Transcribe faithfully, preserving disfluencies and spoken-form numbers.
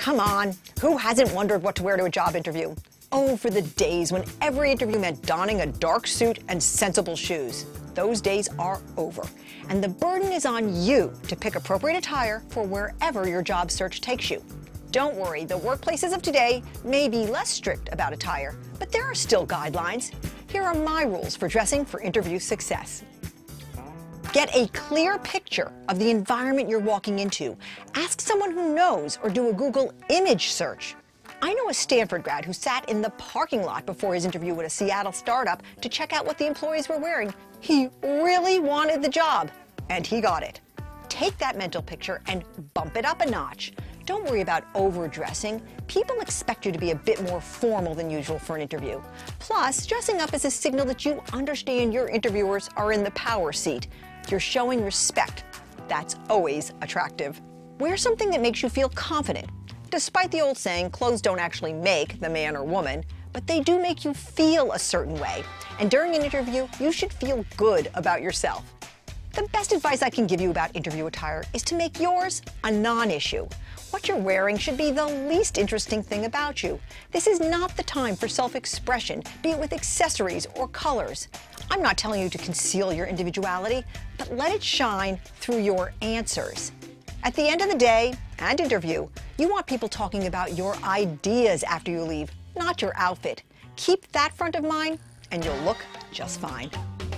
Come on, who hasn't wondered what to wear to a job interview? Oh, for the days when every interview meant donning a dark suit and sensible shoes. Those days are over, and the burden is on you to pick appropriate attire for wherever your job search takes you. Don't worry, the workplaces of today may be less strict about attire, but there are still guidelines. Here are my rules for dressing for interview success. Get a clear picture of the environment you're walking into. Ask someone who knows or do a Google image search. I know a Stanford grad who sat in the parking lot before his interview with a Seattle startup to check out what the employees were wearing. He really wanted the job, and he got it. Take that mental picture and bump it up a notch. Don't worry about overdressing. People expect you to be a bit more formal than usual for an interview. Plus, dressing up is a signal that you understand your interviewers are in the power seat. You're showing respect. That's always attractive. Wear something that makes you feel confident. Despite the old saying, clothes don't actually make the man or woman, but they do make you feel a certain way. And during an interview, you should feel good about yourself. The best advice I can give you about interview attire is to make yours a non-issue. What you're wearing should be the least interesting thing about you. This is not the time for self-expression, be it with accessories or colors. I'm not telling you to conceal your individuality, but let it shine through your answers. At the end of the day and interview, you want people talking about your ideas after you leave, not your outfit. Keep that front of mind, and you'll look just fine.